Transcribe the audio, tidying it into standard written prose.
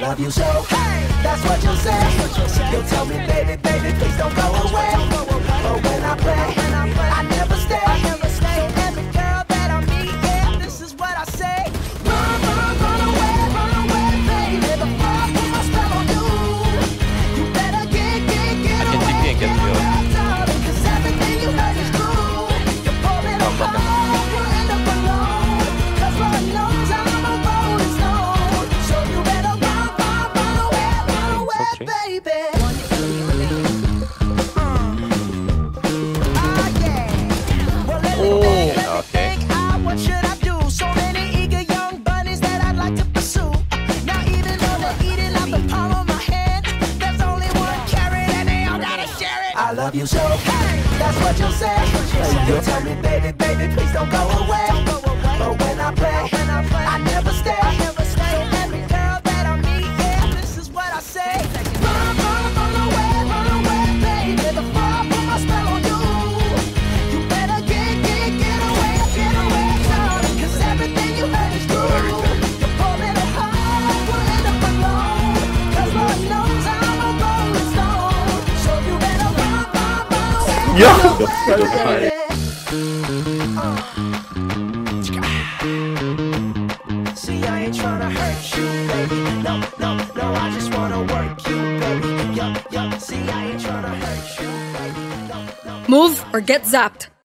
love you so. That's what you'll say. You'll tell me, baby, baby, please don't go away. But when I play, I never stay. So every girl that I meet, yeah, this is what I say. Run, run away, baby. Before I put my spell on you, you better get away. Get away, darling, 'cause everything you heard is true. You're falling apart, you end up alone. 'Cause Lord knows I'm a rolling stone. So you better run away, baby. Okay. What should I do? So many eager young bunnies that I'd like to pursue. Now even though they're eating out the palm of my hand, there's only one carrot and they all gotta share it. I love you so. That's what you'll say. You'll tell me, baby, baby, please don't go away. But when I play, I never stay. So every girl that I meet, yeah, this is what I say. Run away, baby. Before I put my spell on you, you better get away, darling, 'cause everything you heard is true. You're falling apart, you end up alone. 'Cause Lord knows I'm a rolling stone. So you better run away, baby. See, I ain't tryna hurt you, baby. No, I just wanna work you, baby. Yup, see, I ain't tryna hurt you, baby. No. Move or get zapped.